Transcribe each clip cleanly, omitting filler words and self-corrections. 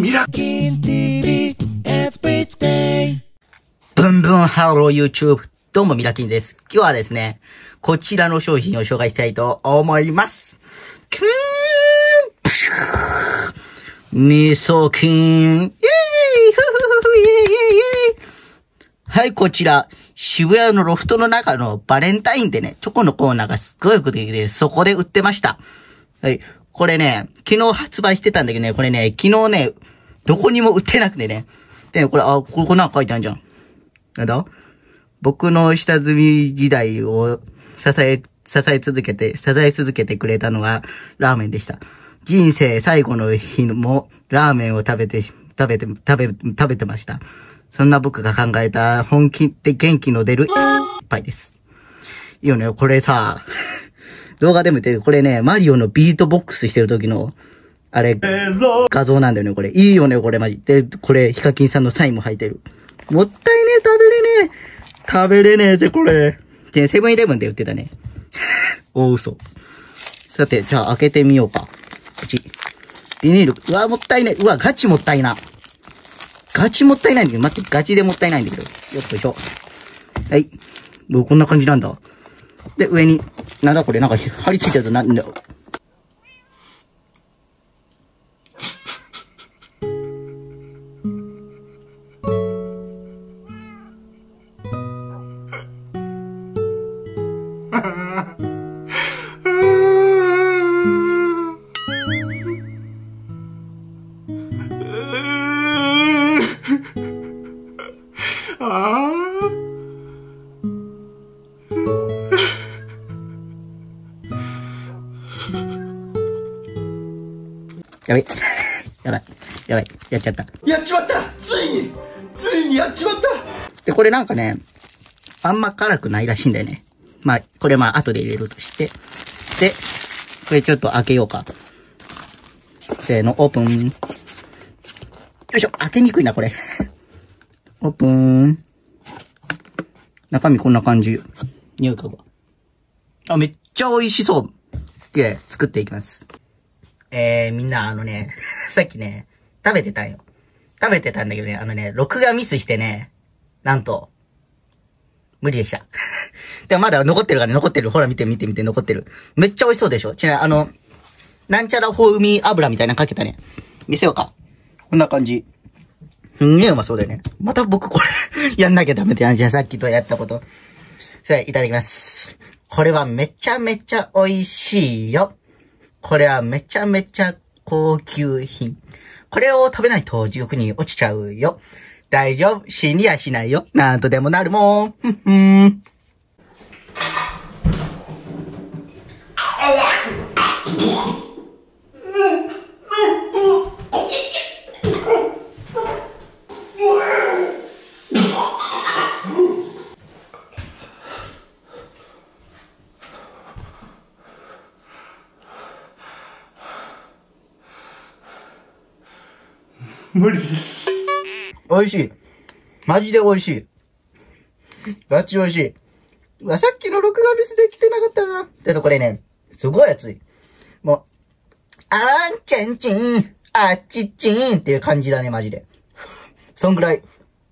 ミラキン TV Everyday。 ブンブンハロー YouTube。どうもミラキンです。今日はですね、こちらの商品を紹介したいと思います。味噌菌。イェーイはい、こちら、渋谷のロフトの中のバレンタインでね、チョコのコーナーがすっごいよくできて、そこで売ってました。はい、これね、昨日発売してたんだけどね、これね、昨日ね、どこにも売ってなくてね。で、これ、ここなんか書いてあるじゃん。なんだ？僕の下積み時代を支え続けてくれたのはラーメンでした。人生最後の日もラーメンを食べてました。そんな僕が考えた本気って元気の出る一杯です。いいよね、これさ、動画でも言ってる、これね、マリオのビートボックスしてる時の、あれ、画像なんだよね、これ。いいよね、これマジ。で、これ、ヒカキンさんのサインも入ってる。もったいねえ、食べれねえぜ、これ。で、セブンイレブンで売ってたね。大嘘。さて、じゃあ開けてみようか。こっち。ビニール。うわ、もったいねえ。うわ、ガチもったいな。ガチもったいないんだけど、待って、ガチでもったいないんだけど。よっとしょ。はい。もうこんな感じなんだ。で、上に、なんだこれ、なんか貼り付いてるとなんだよ。やばい。やっちゃった。 やっちまった。ついにやっちまった。 で、これなんかね、あんま辛くないらしいんだよね。まあ、これまあ後で入れるとして。で、これちょっと開けようか。せーの、オープン。よいしょ、開けにくいな、これ。オープン。中身こんな感じ。匂い嗅ぐわ。あ、めっちゃ美味しそう。で、作っていきます。みんなさっきね、食べてたんだけどね、録画ミスしてね、なんと、無理でした。でもまだ残ってるからね、残ってる。ほら見て、残ってる。めっちゃ美味しそうでしょ？なんちゃら風味油みたいなのかけたね。見せようか。こんな感じ。すんげえうまそうだよね。また僕これ、やんなきゃダメって感じや、さっきとやったこと。それ、いただきます。これはめちゃめちゃ美味しいよ。これはめちゃめちゃ高級品。これを食べないと地獄に落ちちゃうよ。大丈夫。死にはしないよ。なんとでもなるもん。 無理です。 美味しい。マジで美味しい。ガチ美味しい。うわ、さっきの録画ミスできてなかったな。で、これね、すごい熱い。もう、あーんちゃんちん、あっちっちんっていう感じだね、マジで。そんぐらい。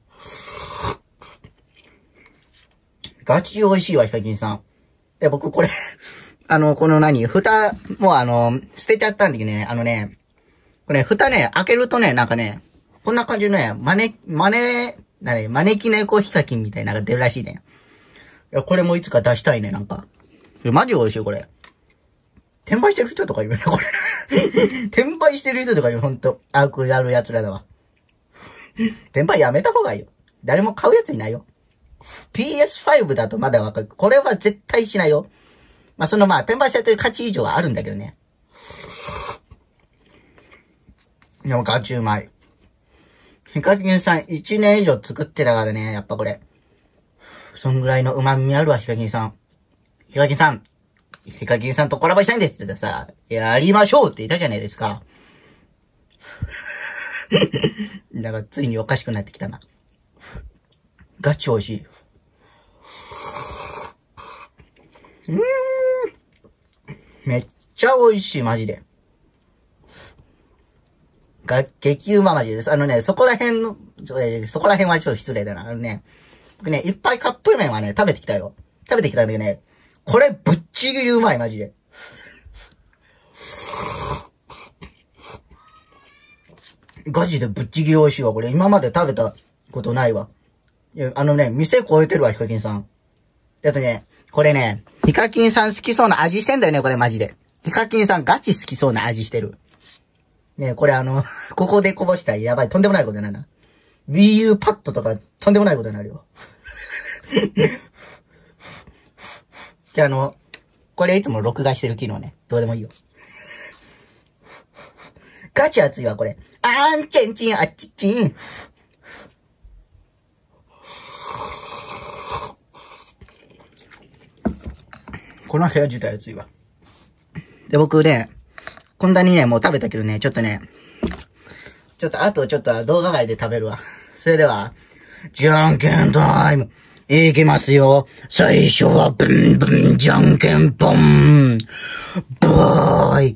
ガチ美味しいわ、ヒカキンさん。で、僕これ、この蓋、もう捨てちゃったんだけどね、これ、蓋ね、開けるとね、なんかね、こんな感じのね、招き猫ヒカキンみたいなのが出るらしいね。いや、これもいつか出したいね、なんか。マジ美味しい、これ。転売してる人とかいるね、これ。転売してる人とかいる、ほんと。悪やる奴らだわ。転売やめた方がいいよ。誰も買うやついないよ。PS5 だとまだわかる。これは絶対しないよ。まあ、転売しちゃってる価値以上はあるんだけどね。でもガチうまい。ヒカキンさん1年以上作ってたからね、やっぱこれ。そんぐらいの旨味あるわ、ヒカキンさん。ヒカキンさんとコラボしたいんですって言ったらさ、やりましょうって言ったじゃないですか。だからついにおかしくなってきたな。ガチ美味しい。めっちゃ美味しい、マジで。 激うまマジです。そこら辺はちょっと失礼だな。僕ね、いっぱいカップ麺はね、食べてきたよ。食べてきたんだけどね、これぶっちぎりうまい、マジで。ガチでぶっちぎり美味しいわ、これ。今まで食べたことないわ。いや、店超えてるわ、ヒカキンさん。これね、ヒカキンさん好きそうな味してんだよね、これマジで。ヒカキンさんガチ好きそうな味してる。ね、これここでこぼしたらやばい、とんでもないことになるな。Wii U パッドとか、とんでもないことになるよ。じゃあこれいつも録画してる機能ね。どうでもいいよ。ガチ熱いわ、これ。あんちゃんちん、あっちっちん。この部屋自体熱いわ。で、僕ね、こんなにね、もう食べたけどね、あと動画外で食べるわ。それでは、じゃんけんタイム。いきますよ。最初はブンブンじゃんけんぽん。バーイ。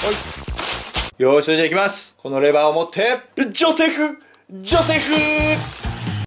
よーし、それじゃあいきます。このレバーを持って、ジョセフ